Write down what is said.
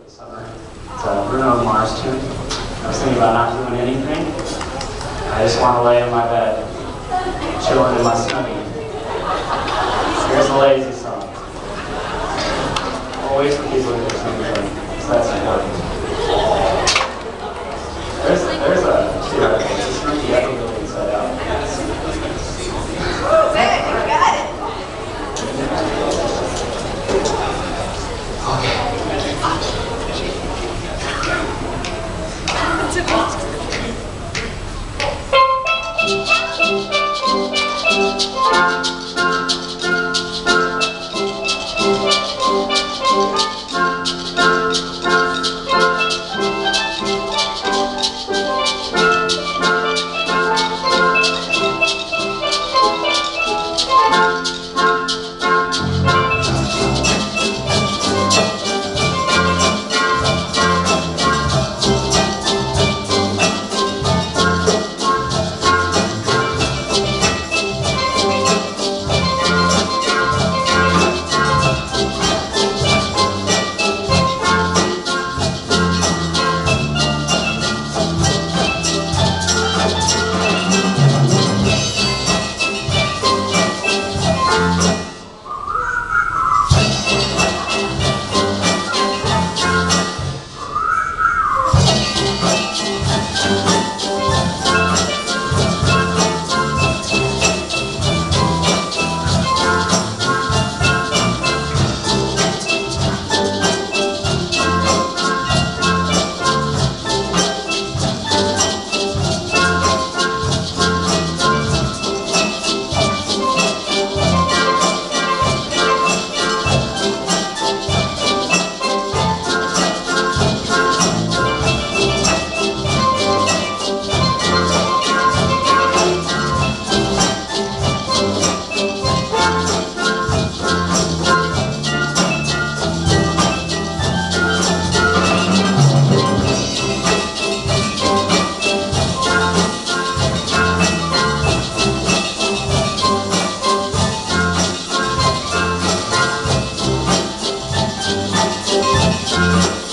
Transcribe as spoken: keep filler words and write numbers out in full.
the summer. It's a Bruno Mars tune. I was thinking about not doing anything. I just want to lay in my bed, chilling in my snuggie. Here's the lazy song. Always for people to do something, so that's important. There's, there's a, yeah, it's a spooky echo inside out. Oh, man, you got it. Thank you.